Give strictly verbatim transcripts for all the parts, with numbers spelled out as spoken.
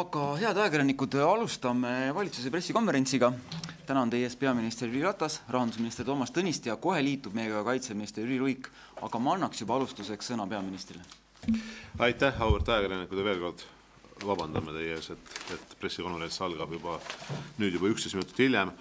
Aga head ajakirjanikud, alustame valitsuse pressikonverentsiga. Täna on teie ees peaminister Jüri Ratas, rahandusminister Toomas Tõniste ja kohe liitub meiega kaitseminister Jüri Luik. Aga ma annaks juba alustuseks sõna peaministrile. Aitäh, auväärt ajakirjanikud, ja veel kord vabandame teie ees, et, et pressikonverents algab juba nüüd juba üksteist minutit hiljem.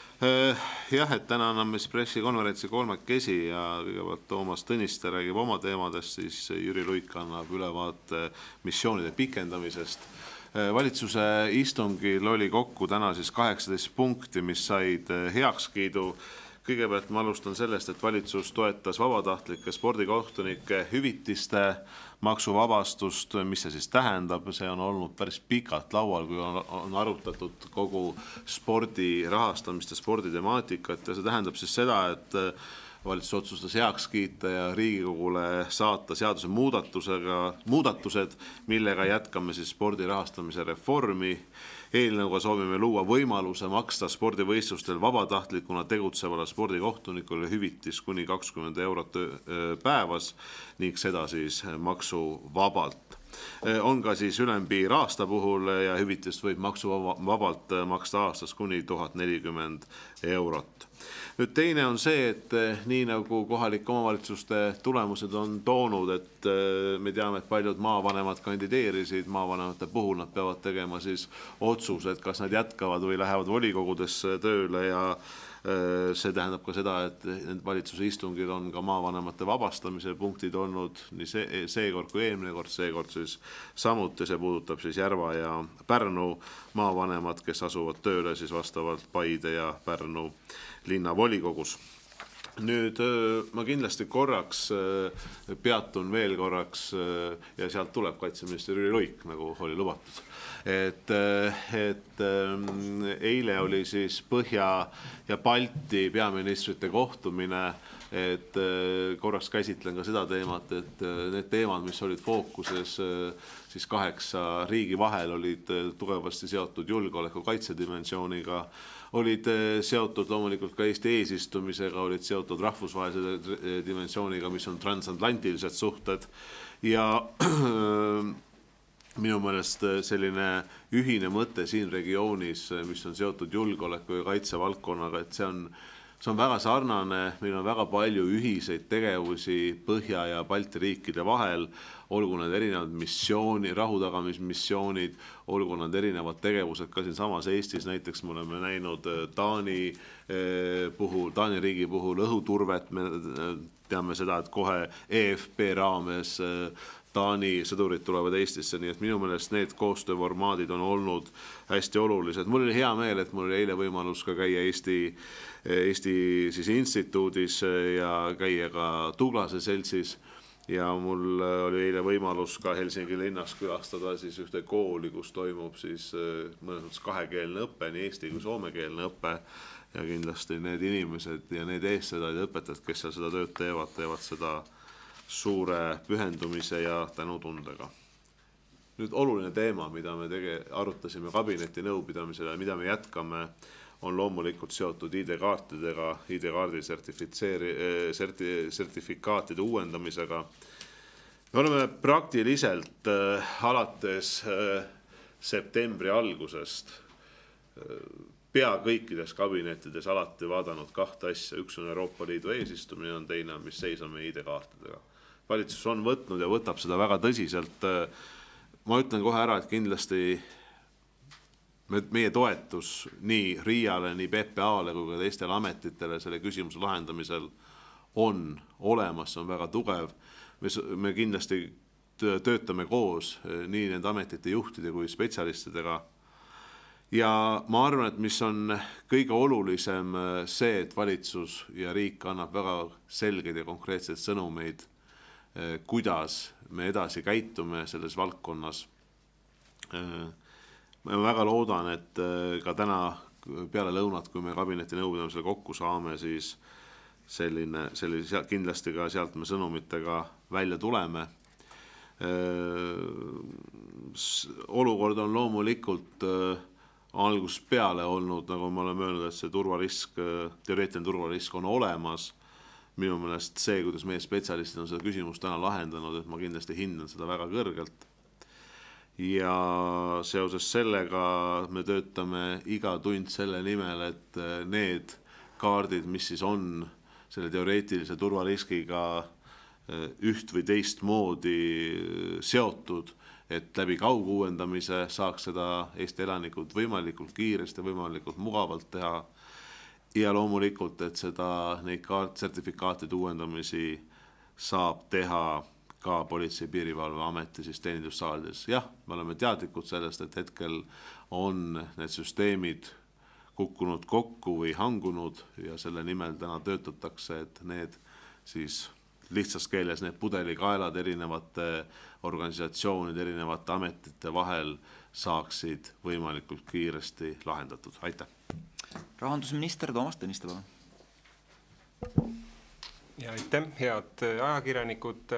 Jah, et täna anname pressikonverentsi kolmekesi ja kõigepealt Toomas Tõniste räägib oma teemadest, siis Jüri Luik annab ülevaate missioonide pikendamisest. Valitsuse istungil oli kokku täna siis kaheksateist punkti, mis said heakskiidu. Kõigepealt ma alustan sellest, et valitsus toetas vabatahtlike spordikohtunike hüvitiste maksuvabastust, mis see siis tähendab. See on olnud päris pikalt laual, kui on, on arutatud kogu spordi rahastamist ja sporditemaatikat. Ja see tähendab siis seda, et valitsus otsustas heaks kiita ja Riigikogule saata seaduse muudatusega, muudatused, millega jätkame siis spordi rahastamise reformi. Eelnõuga soovime luua võimaluse maksta spordivõistlustel vabatahtlikuna tegutsevale spordikohtunikule hüvitis kuni kakskümmend eurot päevas ning seda siis maksuvabalt. On ka siis ülempiir aasta puhul ja hüvitist võib maksuvabalt maksta aastas kuni tuhat nelikümmend eurot. Nüüd teine on see, et nii nagu kohalike omavalitsuste tulemused on toonud, et me teame, et paljud maavanemad kandideerisid, maavanemate puhul nad peavad tegema siis otsused, kas nad jätkavad või lähevad volikogudesse tööle ja see tähendab ka seda, et valitsuse istungil on ka maavanemate vabastamise punktid olnud nii see, seekord kui eelmine kord, seekord siis samuti, see puudutab siis Järva ja Pärnu maavanemad, kes asuvad tööle siis vastavalt Paide ja Pärnu linnavolikogus. Nüüd ma kindlasti korraks peatun veel korraks ja sealt tuleb kaitseminister Jüri Luik, nagu oli lubatud. Et, et eile oli siis Põhja ja Balti peaministrite kohtumine, et korraks käsitlen ka seda teemat, et need teemad, mis olid fookuses siis kaheksa riigi vahel, olid tugevasti seotud julgeoleku kaitsedimensiooniga, olid seotud loomulikult ka Eesti eesistumisega, olid seotud rahvusvahelise dimensiooniga, mis on transatlantilised suhted ja minu meelest selline ühine mõte siin regioonis, mis on seotud julgeoleku ja kaitsevaldkonnaga, et see on, see on väga sarnane, meil on väga palju ühiseid tegevusi Põhja ja Balti riikide vahel, olgu need erinevad missiooni, rahutagamismissioonid, olgu need erinevad tegevused ka siin samas Eestis, näiteks me oleme näinud Taani puhul, Taani riigi puhul õhuturvet, me teame seda, et kohe E F P raames Taani sõdurid tulevad Eestisse, nii et minu meelest need koostööformaadid on olnud hästi olulised. Mul oli hea meel, et mul oli eile võimalus ka käia Eesti, Eesti siis instituudis ja käia ka Tuglase seltsis ja mul oli eile võimalus ka Helsingi linnas külastada siis ühte kooli, kus toimub siis mõnes kahekeelne õppe, nii eesti kui soomekeelne õppe ja kindlasti need inimesed ja need eestvedajad ja õpetajad, kes seal seda tööd teevad, teevad seda suure pühendumise ja tänutundega. Nüüd oluline teema, mida me tege, arutasime kabineti nõupidamisele ja mida me jätkame, on loomulikult seotud I D-kaartidega, I D-kaardi serti, sertifikaatide uuendamisega. Me oleme praktiliselt äh, alates äh, septembri algusest äh, pea kõikides kabinettides alati vaadanud kahte asja. Üks on Euroopa Liidu eesistumine, on teine, mis seisame I D-kaartidega. Valitsus on võtnud ja võtab seda väga tõsiselt. Ma ütlen kohe ära, et kindlasti meie toetus nii R I A-le, nii P P A-le kui ka teistele ametitele selle küsimuse lahendamisel on olemas, see on väga tugev. Me, me kindlasti töötame koos nii nende ametite juhtide kui spetsialistidega. Ja ma arvan, et mis on kõige olulisem see, et valitsus ja riik annab väga selgeid ja konkreetseid sõnumeid, kuidas me edasi käitume selles valdkonnas. Ma väga loodan, et ka täna peale lõunat, kui me kabineti nõupidamisele kokku saame, siis selline, selline, kindlasti ka sealt me sõnumitega välja tuleme. Olukord on loomulikult algusest peale olnud, nagu me oleme öelnud, et see turvarisk, teoreetiline turvarisk on olemas. Minu meelest see, kuidas meie spetsialistid on seda küsimust täna lahendanud, et ma kindlasti hindan seda väga kõrgelt. ja seoses sellega me töötame iga tund selle nimel, et need kaardid, mis siis on selle teoreetilise turvariskiga üht või teist moodi seotud, et läbi kauguuendamise saaks seda Eesti elanikud võimalikult kiiresti, võimalikult mugavalt teha ja loomulikult, et seda neid kaart sertifikaatide uuendamisi saab teha ka Politsei- ja Piirivalveameti siis teenindussaalides. Jah, me oleme teadlikud sellest, et hetkel on need süsteemid kukkunud kokku või hangunud ja selle nimel täna töötatakse, et need siis lihtsas keeles need pudelikaelad erinevate organisatsioonide, erinevate ametite vahel saaksid võimalikult kiiresti lahendatud. Aitäh! Rahandusminister Toomas Tõniste, palun. Ja aitäh, head ajakirjanikud.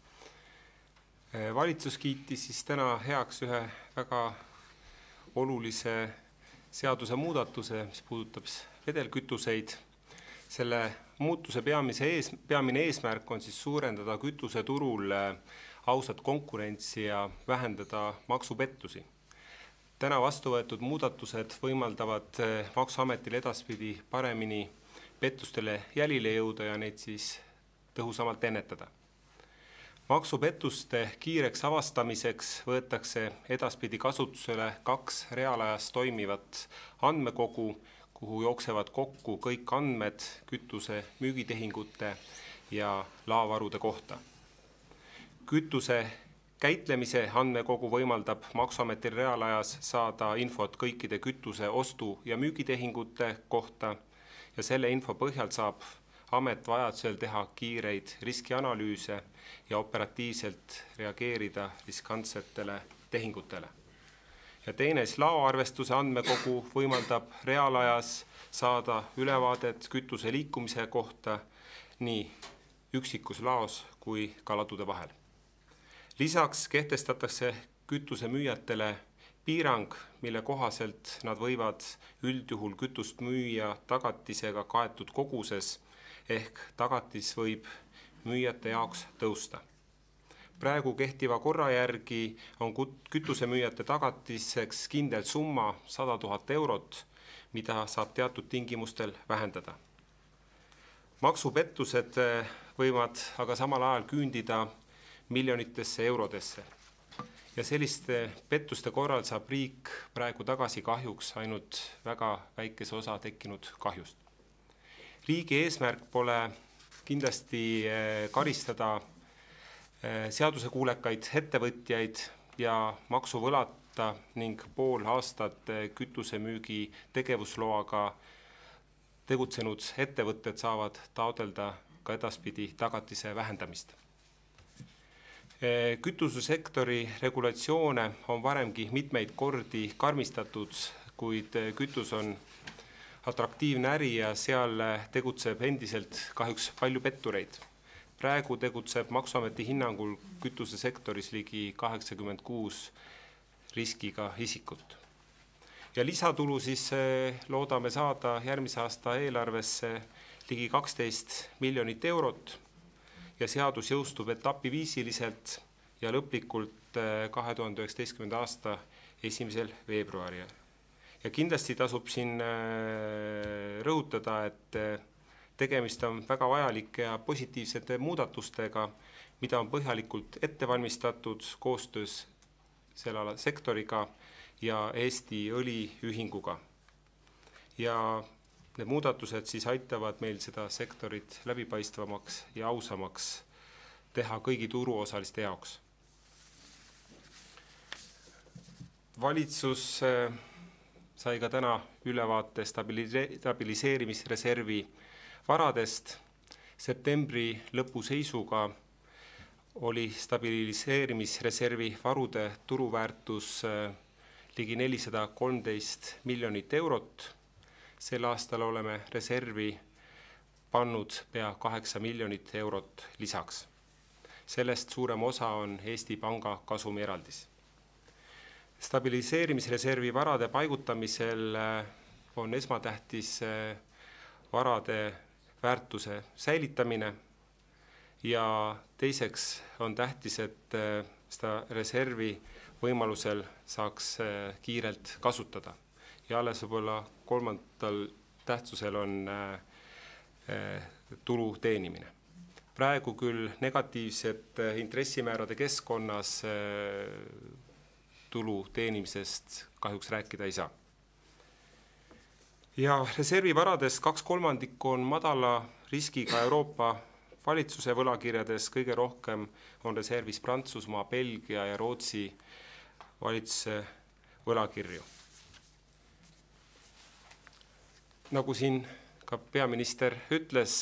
Valitsus kiitis siis täna heaks ühe väga olulise seaduse muudatuse, mis puudutab vedelkütuseid. Selle muutuse peamise ees, peamine eesmärk on siis suurendada kütuseturul ausat konkurentsi ja vähendada maksupettusi. Täna vastu võetud muudatused võimaldavad Maksuametil edaspidi paremini pettustele jälile jõuda ja neid siis tõhusamalt ennetada. Maksupettuste kiireks avastamiseks võetakse edaspidi kasutusele kaks reaalajas toimivat andmekogu, kuhu jooksevad kokku kõik andmed kütuse müügitehingute ja laovarude kohta. Kütuse käitlemise andmekogu võimaldab Maksuametil reaalajas saada infot kõikide kütuse ostu- ja müügitehingute kohta ja selle info põhjal saab amet vajadusel teha kiireid riskianalüüse ja operatiivselt reageerida riskantsetele tehingutele. Ja teine laoarvestuse andmekogu võimaldab reaalajas saada ülevaadet kütuse liikumise kohta nii üksikus laos kui ka ladude vahel. Lisaks kehtestatakse kütuse müüjatele piirang, mille kohaselt nad võivad üldjuhul kütust müüa tagatisega kaetud koguses ehk tagatis võib müüjate jaoks tõusta. Praegu kehtiva korra järgi on kütusemüüjate tagatiseks kindel summa sada tuhat eurot, mida saab teatud tingimustel vähendada. Maksupettused võivad aga samal ajal küündida miljonitesse eurodesse ja selliste pettuste korral saab riik praegu tagasi kahjuks ainult väga väikese osa tekkinud kahjust. Riigi eesmärk pole kindlasti karistada seadusekuulekaid ettevõtjaid ja maksuvõlata ning pool aastat kütusemüügi tegevusloaga tegutsenud ettevõtted saavad taotleda ka edaspidi tagatise vähendamist. Kütusesektori regulatsioone on varemgi mitmeid kordi karmistatud, kuid kütus on atraktiivne äri ja seal tegutseb endiselt kahjuks palju pettureid. Praegu tegutseb Maksuameti hinnangul kütusesektoris ligi kaheksakümmend kuus riskiga isikut. Ja lisatulu siis loodame saada järgmise aasta eelarvesse ligi kaksteist miljonit eurot ja seadus jõustub etapiviisiliselt ja lõplikult kahe tuhande üheksateistkümnenda aasta esimesel veebruaril. Ja kindlasti tasub siin rõhutada, et tegemist on väga vajalike ja positiivsete muudatustega, mida on põhjalikult ette valmistatud koostöös selle ala sektoriga ja Eesti Õliühinguga. Ja need muudatused siis aitavad meil seda sektorit läbipaistvamaks ja ausamaks teha kõigi turuosaliste jaoks. Valitsus sai ka täna ülevaate stabiliseerimisreservi varadest. Septembri lõpu seisuga oli stabiliseerimisreservi varude turuväärtus ligi nelisada kolmteist miljonit eurot. Sel aastal oleme reservi pannud pea kaheksa miljonit eurot lisaks. Sellest suurem osa on Eesti Panga kasumieraldis. Stabiliseerimisreservi varade paigutamisel on esmatähtis varade väärtuse säilitamine ja teiseks on tähtis, et seda reservi võimalusel saaks kiirelt kasutada. Ja alles võib-olla kolmandal tähtsusel on tulu teenimine. Praegu küll negatiivset intressimäärade keskkonnas tulu teenimisest kahjuks rääkida ei saa. Ja reservivaradest kaks kolmandikku on madala riskiga Euroopa valitsuse võlakirjades, kõige rohkem on reservis Prantsusmaa, Belgia ja Rootsi valitsuse võlakirju. Nagu siin ka peaminister ütles,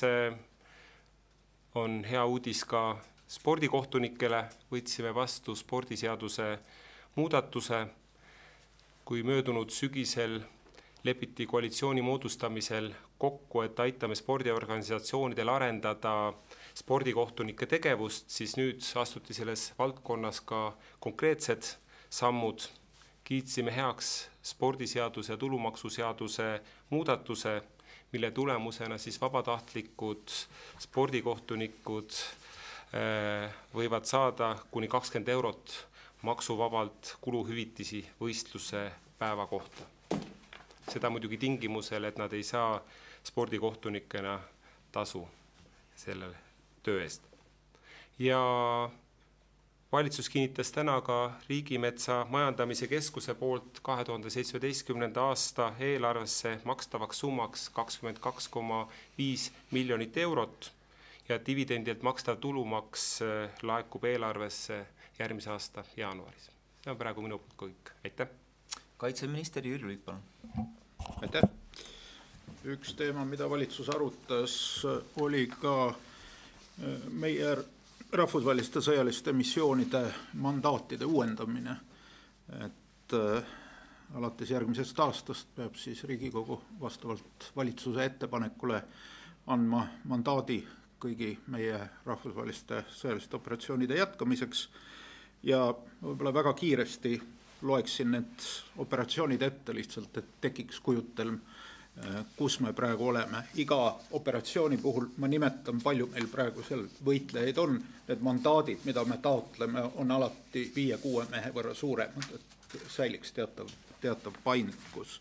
on hea uudis ka spordikohtunikele, võtsime vastu spordiseaduse muudatuse, kui möödunud sügisel lepiti koalitsiooni moodustamisel kokku, et aitame spordiorganisatsioonidel arendada spordikohtunike tegevust, siis nüüd astuti selles valdkonnas ka konkreetsed sammud. Kiitsime heaks spordiseaduse ja tulumaksuseaduse muudatuse, mille tulemusena siis vabatahtlikud spordikohtunikud võivad saada kuni kakskümmend eurot maksuvabalt kuluhüvitisi võistluse päeva kohta. Seda muidugi tingimusel, et nad ei saa spordikohtunikena tasu selle töö eest. Ja valitsus kinnitas täna ka Riigimetsa Majandamise Keskuse poolt kahe tuhande seitsmeteistkümnenda aasta eelarvesse makstavaks summaks kakskümmend kaks koma viis miljonit eurot ja dividendilt makstav tulumaks laekub eelarvesse järgmise aasta jaanuaris. See on praegu minu poolt kõik. Aitäh! Kaitseminister Jüri Luik, palun. Aitäh! Üks teema, mida valitsus arutas, oli ka meie rahvusvaheliste sõjaliste missioonide mandaatide uuendamine. Et alates järgmisest aastast peab siis Riigikogu vastavalt valitsuse ettepanekule andma mandaadi kõigi meie rahvusvaheliste sõjaliste operatsioonide jätkamiseks. Ja võib-olla väga kiiresti loeksin need operatsioonid ette lihtsalt, et tekiks kujutelm, kus me praegu oleme. Iga operatsiooni puhul ma nimetan, palju meil praegu seal võitlejaid on. Need mandaadid, mida me taotleme, on alati viie-kuue mehe võrra suuremad, et säiliks teatav, teatav paindlikkus.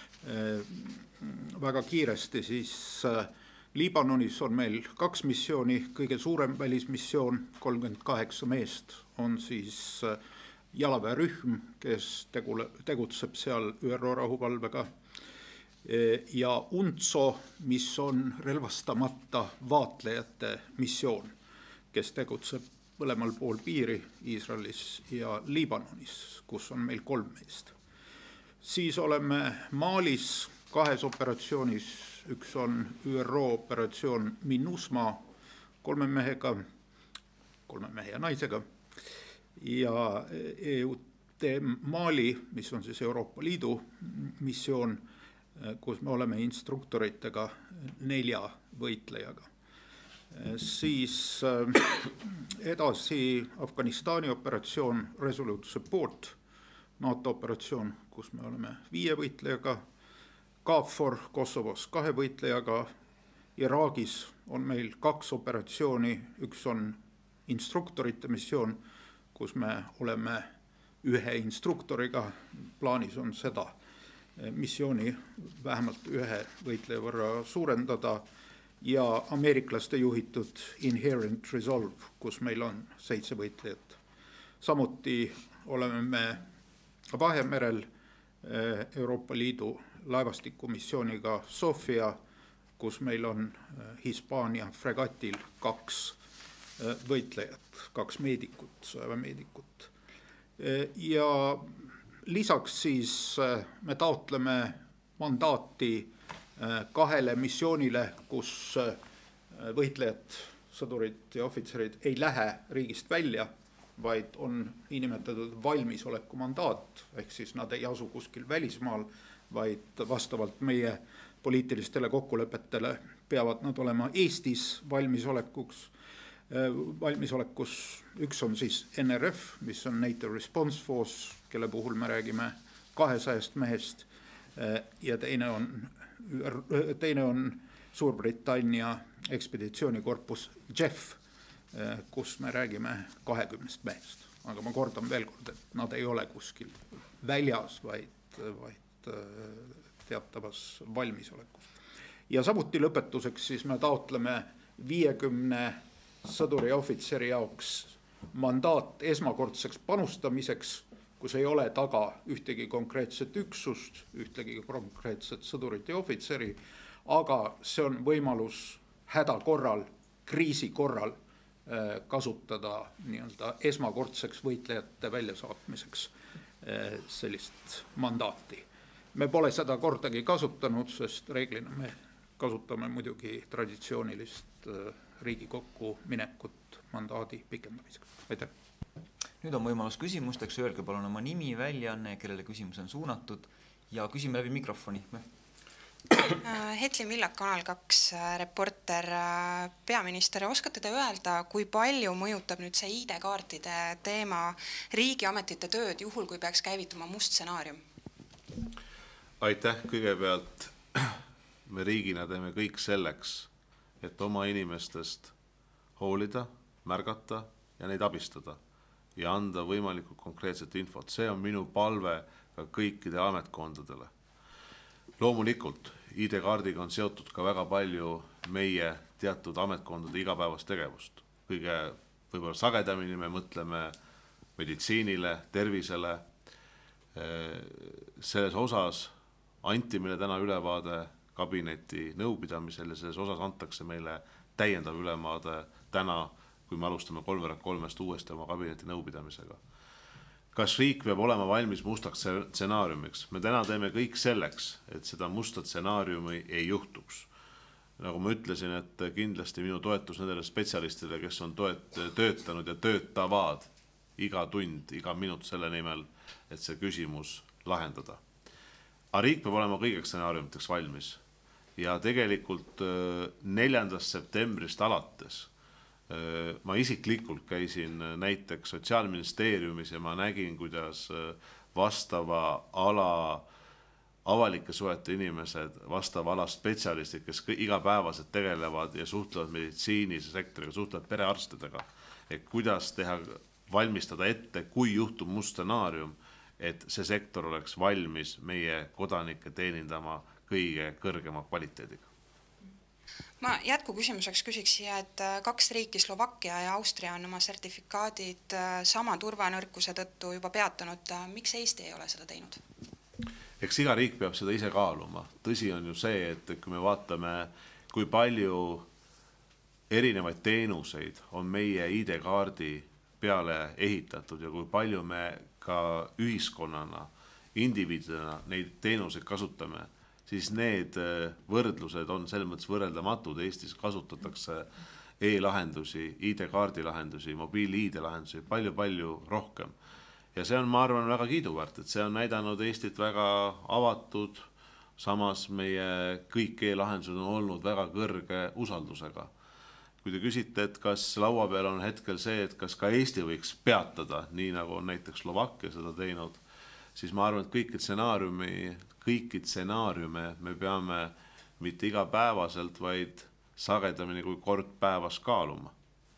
Väga kiiresti siis Liibanonis on meil kaks missiooni, kõige suurem välismissioon, kolmkümmend kaheksa meest, on siis jalaväerühm, kes tegutseb seal Ü R O rahuvalvega, ja UNTSO, mis on relvastamata vaatlejate missioon, kes tegutseb mõlemal pool piiri Iisraelis ja Liibanonis, kus on meil kolm meest. Siis oleme Malis kahes operatsioonis, üks on Ü R O operatsioon MINUSMA kolme mehega, kolme mehe ja naisega, ja E U T Mali, mis on siis Euroopa Liidu missioon, kus me oleme instruktoritega nelja võitlejaga. Siis edasi Afganistani operatsioon Resolute Support, NATO operatsioon, kus me oleme viie võitlejaga, KFOR Kosovos kahe võitlejaga, Iraagis on meil kaks operatsiooni, üks on instruktorite missioon, kus me oleme ühe instruktoriga, plaanis on seda missiooni vähemalt ühe võitleja võrra suurendada, ja ameeriklaste juhitud Inherent Resolve, kus meil on seitse võitlejat. Samuti oleme me Vahemerel Euroopa Liidu laevastikumissiooniga Sofia, kus meil on Hispaania fregatil kaks võitlejat, kaks meedikut, sõjaväemeedikut. Ja lisaks siis me taotleme mandaati kahele missioonile, kus võitlejad, sõdurid ja ohvitserid ei lähe riigist välja, vaid on inimetatud valmisoleku mandaat, ehk siis nad ei asu kuskil välismaal, vaid vastavalt meie poliitilistele kokkulepetele peavad nad olema Eestis valmisolekuks. Valmisolekus üks on siis N R F, mis on NATO Response Force, kelle puhul me räägime kahesajast mehest, ja teine on, teine on Suurbritannia ekspeditsioonikorpus J E F, kus me räägime kahekümnest mehest. aga ma kordan veel kord, et nad ei ole kuskil väljas, vaid, vaid teatavas valmisolekus. Ja samuti lõpetuseks siis me taotleme viiekümne sõduri ja ohvitseri jaoks mandaat esmakordseks panustamiseks, kus ei ole taga ühtegi konkreetset üksust, ühtegi konkreetset sõdurit ja ohvitseri, aga see on võimalus häda korral, kriisi korral kasutada nii-öelda esmakordseks võitlejate väljasaatmiseks sellist mandaati. Me pole seda kordagi kasutanud, sest reeglina me kasutame muidugi traditsioonilist Riigikokku minekut mandaadi pikendamiseks. Aitäh! Nüüd on võimalus küsimusteks, öelge palun oma nimi, väljaanne, kellele küsimus on suunatud ja küsime läbi mikrofoni. Hetli Millak, Kanal kaks reporter, peaminister, oskate te öelda, kui palju mõjutab nüüd see I D-kaartide teema riigiametite tööd juhul, kui peaks käivituma must stsenaarium? Aitäh, kõigepealt me riigina teeme kõik selleks, et oma inimestest hoolida, märgata ja neid abistada ja anda võimalikult konkreetset infot. See on minu palve ka kõikide ametkondadele. Loomulikult I D-kaardiga on seotud ka väga palju meie teatud ametkondade igapäevast tegevust. Kõige võib-olla sagedamini me mõtleme meditsiinile, tervisele. Selles osas anti meile täna ülevaade kabineti nõupidamisel ja selles osas antakse meile täiendav ülevaade täna, kui me alustame kolmveerand kolmest uuesti oma kabineti nõupidamisega. Kas riik peab olema valmis mustaks stsenaariumiks? Me täna teeme kõik selleks, et seda musta stsenaariumi ei juhtuks. Nagu ma ütlesin, et kindlasti minu toetus nendele spetsialistile, kes on toet, töötanud ja töötavad iga tund, iga minut selle nimel, et see küsimus lahendada. Aga riik peab olema kõigeks stsenaariumiteks valmis. Ja tegelikult neljandast septembrist alates ma isiklikult käisin näiteks Sotsiaalministeeriumis ja ma nägin, kuidas vastava ala avalike suhete inimesed, vastava ala spetsialistid, kes igapäevaselt tegelevad ja suhtlevad meditsiinise sektoriga, suhtlevad perearstidega, et kuidas teha, valmistada ette, kui juhtub must stsenaarium, et see sektor oleks valmis meie kodanikke teenindama kõige kõrgema kvaliteediga. Ma jätku küsimuseks küsiks siia, et kaks riiki, Slovakkia ja Austria on oma sertifikaadid sama turvanõrkuse tõttu juba peatanud. Miks Eesti ei ole seda teinud? Eks iga riik peab seda ise kaaluma. Tõsi on ju see, et kui me vaatame, kui palju erinevaid teenuseid on meie I D-kaardi peale ehitatud ja kui palju me ka ühiskonnana, indiviidina neid teenuseid kasutame, siis need võrdlused on selles mõttes võrreldamatud. Eestis kasutatakse e-lahendusi, I D-kaardi lahendusi, mobiil-I D-lahendusi palju-palju rohkem. Ja see on, ma arvan, väga kiiduväärt, et see on näidanud Eestit väga avatud, samas meie kõik e-lahendused on olnud väga kõrge usaldusega. Kui te küsite, et kas laua peal on hetkel see, et kas ka Eesti võiks peatada, nii nagu on näiteks Slovakkia seda teinud, siis ma arvan, et kõiki stsenaariumi, kõiki stsenaariume me peame mitte igapäevaselt, vaid sagedamini kui kord päevas kaaluma.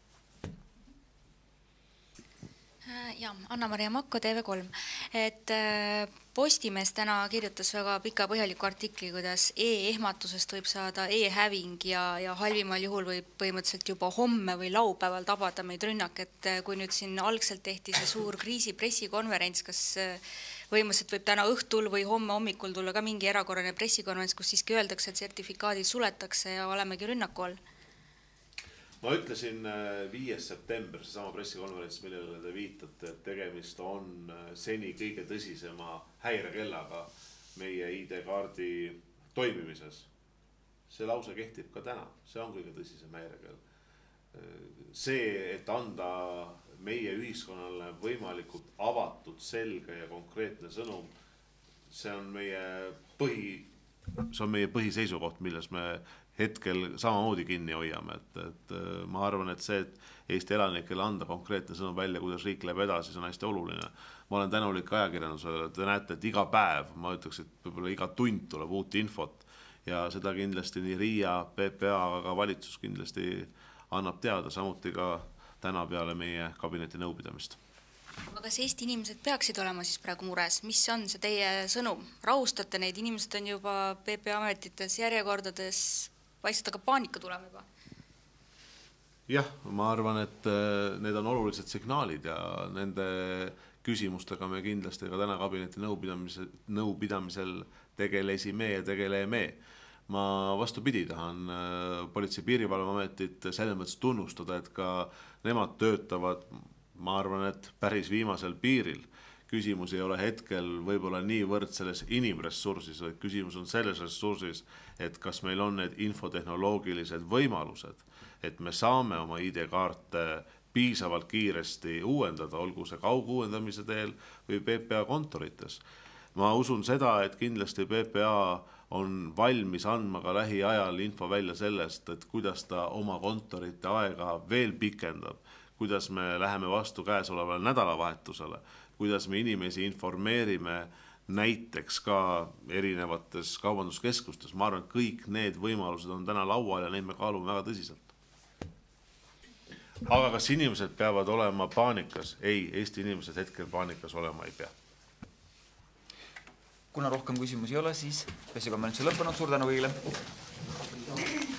Ja, Anna-Maria Makko, T V kolm. Et Postimees täna kirjutas väga pika põhjaliku artikli, kuidas e-ehmatusest võib saada e-häving ja, ja halvimal juhul võib põhimõtteliselt juba homme või laupäeval tabada meid rünnak, et kui nüüd siin algselt tehti see suur kriisi pressikonverents, kas võimaliselt võib täna õhtul või homme hommikul tulla ka mingi erakorraline pressikonverents, kus siiski öeldakse, et sertifikaadid suletakse ja olemegi rünnaku all? Ma ütlesin viies september, see sama pressikonverents, millele te viitate, et tegemist on seni kõige tõsisema häirekellaga meie I D-kaardi toimimises. See lause kehtib ka täna, see on kõige tõsisem häirekell. See, et anda meie ühiskonnale võimalikult avatud, selge ja konkreetne sõnum, see on meie põhi, see on meie põhiseisukoht, milles me hetkel samamoodi kinni hoiame, et, et ma arvan, et see, et Eesti elanikele anda konkreetne sõnum välja, kuidas riik läheb edasi, see on hästi oluline. Ma olen tänulik ajakirjandusele, te näete, et iga päev, ma ütleks, et võib-olla iga tund tuleb uut infot ja seda kindlasti nii Riia, P P A, aga ka valitsus kindlasti annab teada, samuti ka täna peale meie kabineti nõupidamist. aga kas Eesti inimesed peaksid olema siis praegu mures, mis on see teie sõnum? Rahustate neid, inimesed on juba P P A ametites järjekordades, paistab aga paanika tulema juba? Jah, ma arvan, et need on olulised signaalid ja nende küsimustega me kindlasti ka täna kabineti nõupidamisel, nõupidamisel tegelesime ja tegeleme. Ma vastupidi tahan Politsei- ja Piirivalveametit selles mõttes tunnustada, et ka nemad töötavad, ma arvan, et päris viimasel piiril. Küsimus ei ole hetkel võib-olla niivõrd selles inimressursis, vaid küsimus on selles ressursis, et kas meil on need infotehnoloogilised võimalused, et me saame oma I D-kaarte piisavalt kiiresti uuendada, olgu see kauguuendamise teel või P P A kontorites. Ma usun seda, et kindlasti P P A on valmis andma ka lähiajal info välja sellest, et kuidas ta oma kontorite aega veel pikendab, kuidas me läheme vastu käesolevale nädalavahetusele, kuidas me inimesi informeerime näiteks ka erinevates kaubanduskeskustes. Ma arvan, et kõik need võimalused on täna laual ja neid me kaalume väga tõsiselt. Aga kas inimesed peavad olema paanikas? Ei, Eesti inimesed hetkel paanikas olema ei pea. Kuna rohkem küsimusi ei ole, siis pressikonverents on lõppenud. Suur tänu kõigile!